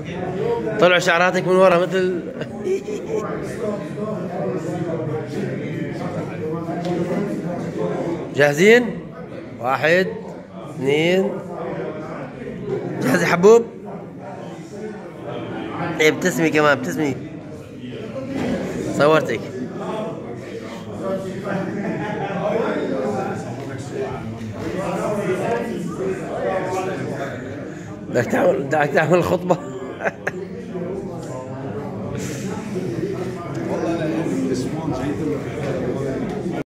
طلع شعراتك من ورا مثل جاهزين؟ 1 2 جاهز يا حبوب؟ ايه ابتسمي كمان ابتسمي. صورتك. بدك تعمل خطبة.